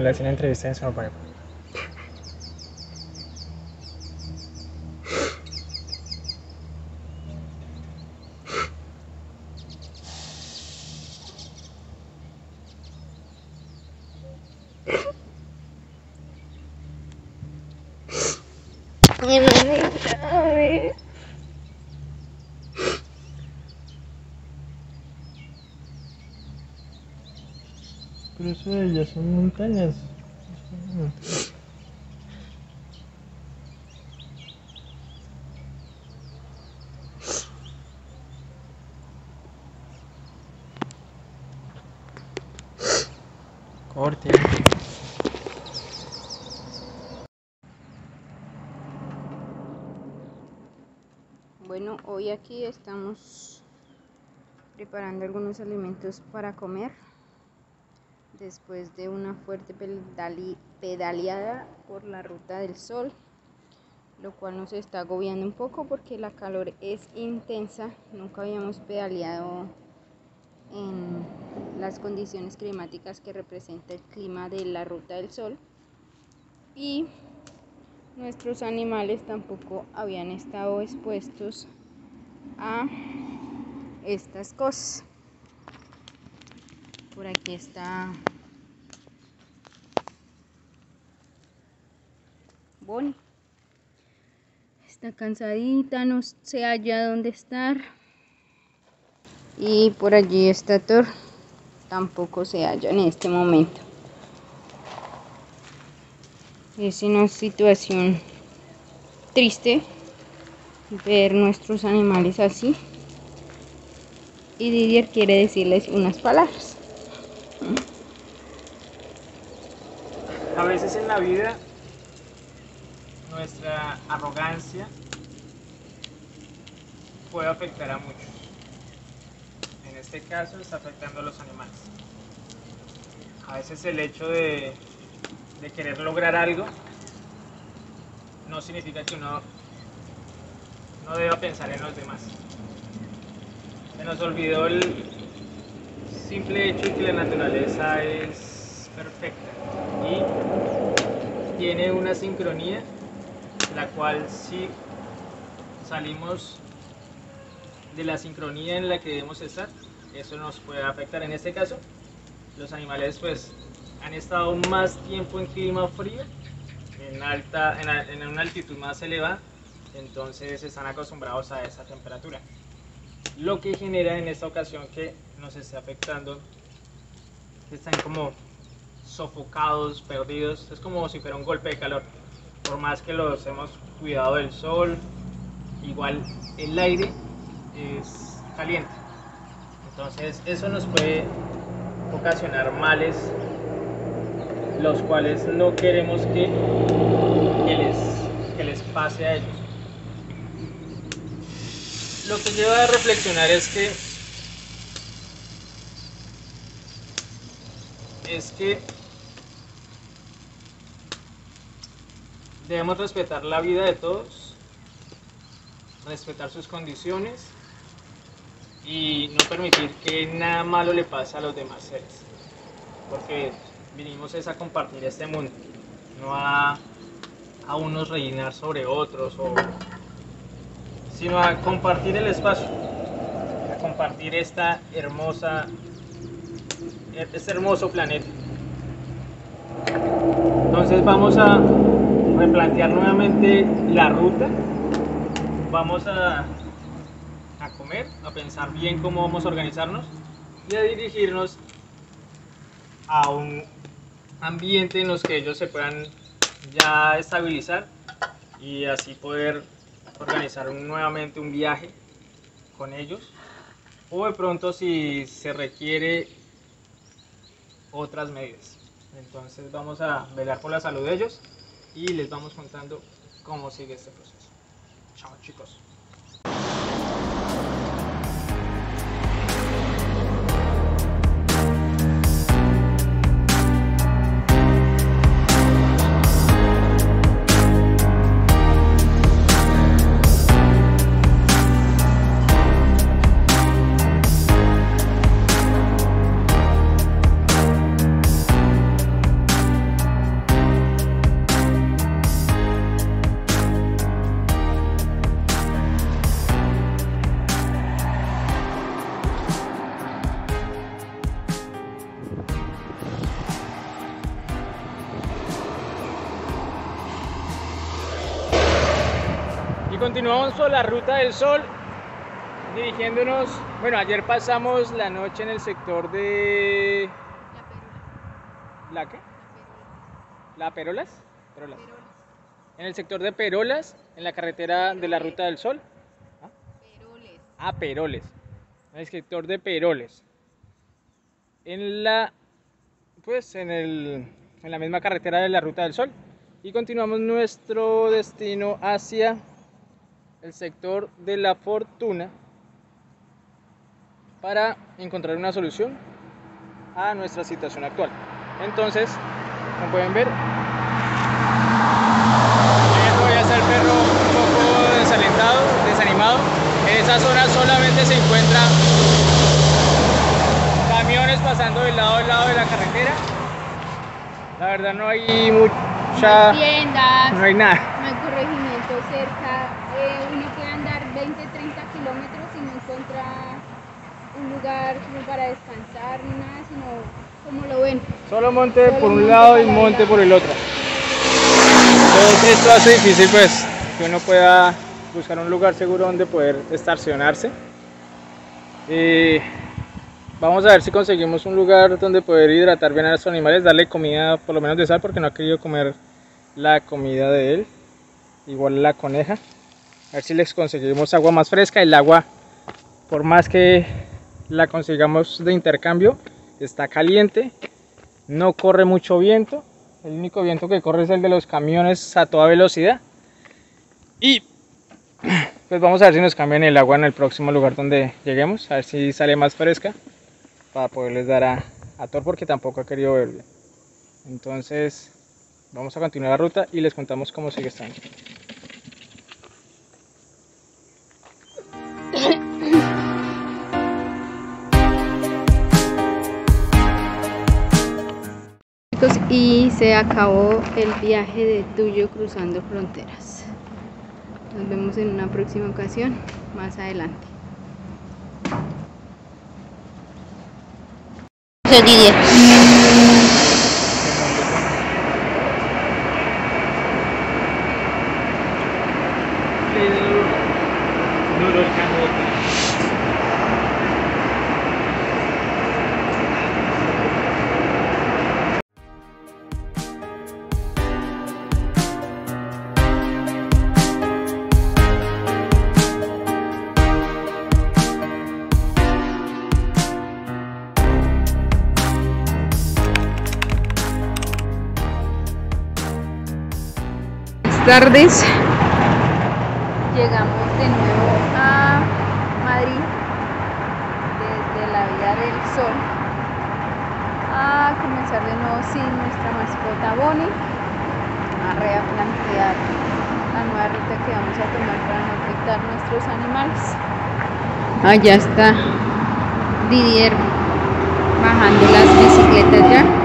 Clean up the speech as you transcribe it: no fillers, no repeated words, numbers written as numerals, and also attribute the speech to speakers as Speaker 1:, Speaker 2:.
Speaker 1: le hacen entrevista en Survivor. Pero eso de ellas son montañas. Corte.
Speaker 2: Bueno, hoy aquí estamos preparando algunos alimentos para comer después de una fuerte pedaleada por la Ruta del Sol, lo cual nos está agobiando un poco porque la calor es intensa. Nunca habíamos pedaleado en las condiciones climáticas que representa el clima de la Ruta del Sol, y nuestros animales tampoco habían estado expuestos a estas cosas. Por aquí está Bonnie. Está cansadita, no se halla dónde estar. Y por allí está Thor. Tampoco se halla en este momento. Es una situación triste ver nuestros animales así. Y Didier quiere decirles unas palabras.
Speaker 1: A veces en la vida nuestra arrogancia puede afectar a muchos. En este caso está afectando a los animales. A veces el hecho de querer lograr algo no significa que uno no deba pensar en los demás. Se nos olvidó el simple hecho de que la naturaleza es perfecta y tiene una sincronía, la cual si salimos de la sincronía en la que debemos estar, eso nos puede afectar. En este caso, los animales pues han estado más tiempo en clima frío, en una altitud más elevada, entonces están acostumbrados a esa temperatura, lo que genera en esta ocasión que nos esté afectando, que están como sofocados, perdidos. Es como si fuera un golpe de calor. Por más que los hemos cuidado del sol, igual el aire es caliente, entonces eso nos puede ocasionar males, los cuales no queremos que les pase a ellos. Lo que lleva a reflexionar es que debemos respetar la vida de todos, respetar sus condiciones y no permitir que nada malo le pase a los demás seres, porque vinimos es a compartir este mundo, no a unos rellenar sobre otros, sino a compartir el espacio, a compartir este hermoso planeta. Entonces vamos a replantear nuevamente la ruta, vamos a comer, a pensar bien cómo vamos a organizarnos y a dirigirnos a un ambiente en los que ellos se puedan ya estabilizar y así poder organizar nuevamente un viaje con ellos, o de pronto si se requiere otras medidas. Entonces vamos a velar por la salud de ellos y les vamos contando cómo sigue este proceso. Chao, chicos. Y continuamos por la Ruta del Sol, dirigiéndonos, bueno, ayer pasamos la noche en el sector de... ¿La qué? ¿La Perolas? Perolas. En el sector de Perolas, en la carretera de la Ruta del Sol. ¿Ah?
Speaker 2: Peroles.
Speaker 1: Ah, Peroles. En el sector de Peroles. En la, pues, en la misma carretera de la Ruta del Sol. Y continuamos nuestro destino hacia el sector de La Fortuna para encontrar una solución a nuestra situación actual. Entonces, como pueden ver, ya está el perro un poco desalentado, desanimado. En esa zona solamente se encuentran camiones pasando de lado a lado de la carretera. La verdad no hay mucha...
Speaker 2: No hay tiendas,
Speaker 1: no hay nada.
Speaker 2: no hay corregimiento cerca. Uno puede andar 20-30 kilómetros y no encuentra un lugar como para descansar ni nada, sino como lo ven.
Speaker 1: Solo monte por un lado y monte por el otro. Entonces esto hace difícil pues que uno pueda buscar un lugar seguro donde poder estacionarse. Vamos a ver si conseguimos un lugar donde poder hidratar bien a nuestros animales, darle comida por lo menos de sal porque no ha querido comer la comida de él. Igual la coneja. A ver si les conseguimos agua más fresca. El agua, por más que la consigamos de intercambio, está caliente, no corre mucho viento. El único viento que corre es el de los camiones a toda velocidad. Y pues vamos a ver si nos cambian el agua en el próximo lugar donde lleguemos, a ver si sale más fresca para poderles dar a Thor, porque tampoco ha querido beber. Entonces vamos a continuar la ruta y les contamos cómo sigue estando.
Speaker 2: Y se acabó el viaje de Tuyo cruzando fronteras. Nos vemos en una próxima ocasión, más adelante. Soy Didier.
Speaker 1: Duro el cambio.
Speaker 2: Tardes, llegamos de nuevo a Madrid desde la Vía del Sol a comenzar de nuevo sin nuestra mascota Bonnie, a replantear la nueva ruta que vamos a tomar para no afectar nuestros animales. Allá está Didier bajando las bicicletas ya.